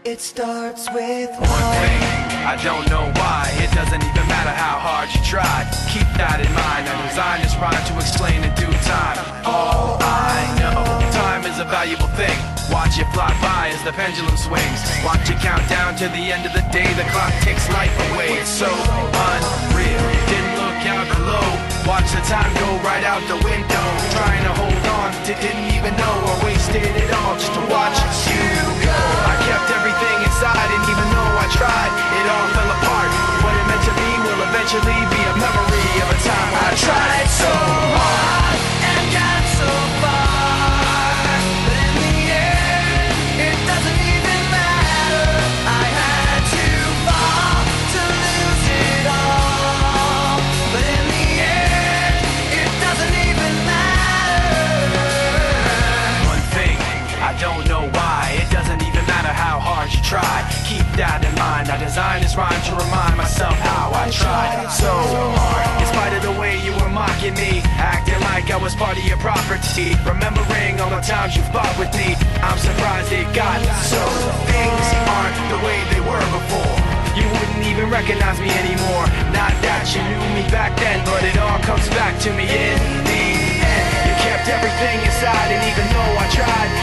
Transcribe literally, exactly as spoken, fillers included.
It starts with one thing, I don't know why. It doesn't even matter how hard you try. Keep that in mind. I designed this rhyme to explain in due time. All I know, time is a valuable thing. Watch it fly by as the pendulum swings. Watch it count down to the end of the day. The clock takes life away. It's so unreal. Didn't look out below. Watch the time go right out the window. Trying to hold on to didn't even know or wasted it all just to watch you go. I kept everything inside, and even though I tried, it all fell apart. What it meant to be will eventually be a memory of a time I tried so hard and got so far, but in the end, it doesn't even matter. I had to fall to lose it all, but in the end, it doesn't even matter. One thing, I don't know why. It doesn't even matter how hard you try. Keep that in mind. I designed this rhyme to remind myself how I tried so hard. In spite of the way you were mocking me, acting like I was part of your property, remembering all the times you fought with me, I'm surprised it got so. Things aren't the way they were before. You wouldn't even recognize me anymore. Not that you knew me back then, but it all comes back to me in the end. You kept everything inside, and even though I tried,